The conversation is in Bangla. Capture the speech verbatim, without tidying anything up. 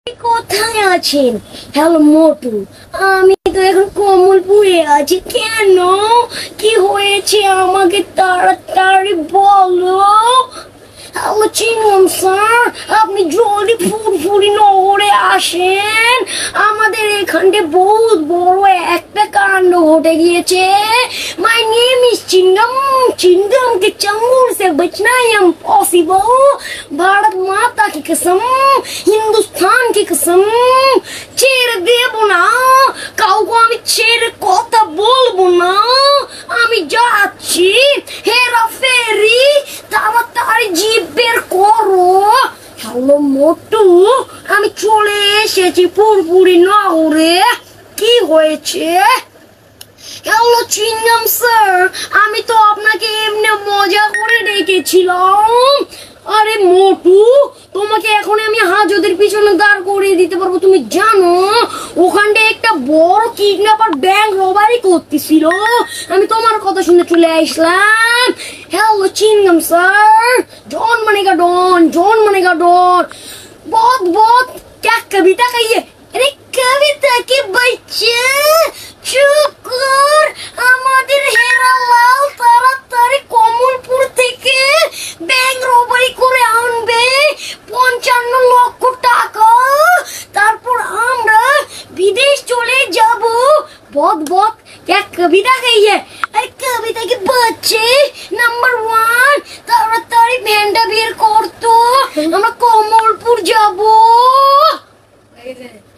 কোথায় আছেন? হ্যালো মোটু, আমি তো এখন কমলপুরে আছি। কেন, কি হয়েছে আমাকে তাড়াতাড়ি বলো। হ্যালো চিনম স্যার, আপনি জলদি ফুরফুরি নগরে আসেন। আমাদের এখানে বহুত বড় একটা কাণ্ড ঘটে গিয়েছে। My name is Chingum. Chingum के चंगुल से बचना इम्पॉसिबल। भारत माता की कसम, हिंदुस्तान की कसम, ছেড়ে দেব না কাউকে, আমি ছেড়ে কথা বলবো না। আমি যাচ্ছি, হেরা ফেরি, তাড়াতাড়ি জিপ বের করো। হ্যালো মোটু, আমি চলে এসেছি ফুরফুরি নগরে। কি হয়েছে? হ্যালো চিংগাম স্যার, আমি তো আপনাকে এমনি মজা করে ডেকেছিলাম। আরে মোটু, তোমাকে এখন আমি হাজতের পিছনে দাঁড় করিয়ে দিতে পারবো। তুমি জানো ওখানটা একটা বড় কিডন্যাপার ব্যাংক রবারি করতেছিল। আমি তোমার কথা শুনে চলে আসলাম। হ্যালো চিংগাম স্যার, ডন মানেগা ডন, জন মানেগা ডন। बहुत बहुत क्या कविता कही है? अरे कविता के बच्चे চুপ কর। আমাদের হেরালাল তাড়াতাড়ি কমলপুর থেকে ব্যাংক রবারি করে আনবে পঞ্চান্ন লক্ষ টাকা। তারপর আমরা বিদেশ চলে যাব। बहुत बहुत क्या कविता कही है? अरे कविता के बच्चे নাম্বার ওয়ান, তাড়াতাড়ি ভ্যানটা বের কর তো, আমরা কমলপুর যাব।